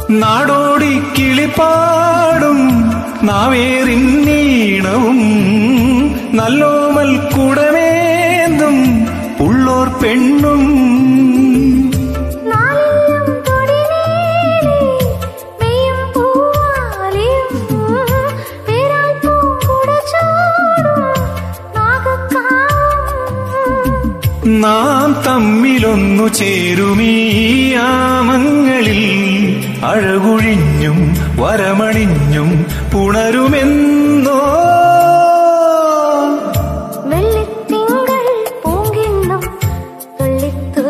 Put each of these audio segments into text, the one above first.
നാടോടി കിളിപ്പാടും നാവേറിൻ നീണവും നല്ലോമൽ കുടമേന്തും ഉള്ളോർ പെണ്ണും നാം തമ്മിലൊന്നു ചേരുമീ യാമങ്ങളിൽ അഴകുഴിഞ്ഞും വരമണിഞ്ഞും പുണരുമെന്നോ വെള്ളിത്തിങ്കൾ പൂങ്കിണ്ണം തുള്ളിത്തൂ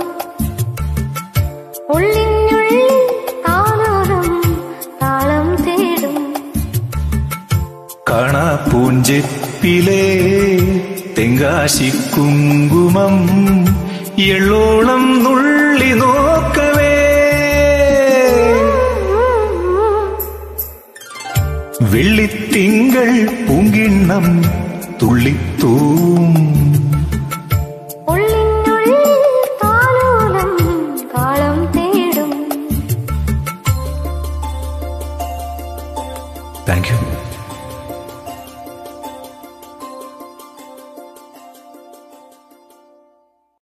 ഉള്ളിനുള്ളിൽ താളോരം താളം തേടും കാണാ പൂഞ്ചെപ്പിലെ തെങ്കാശി കുങ്കുമം എള്ളോളം നുള്ളി നോക്കവേ വെള്ളിത്തിങ്കൾ പൂങ്കിണ്ണം തുള്ളിത്തൂം ഉള്ളിനുള്ളിൽ താളോരം താളം തേടും. Thank U.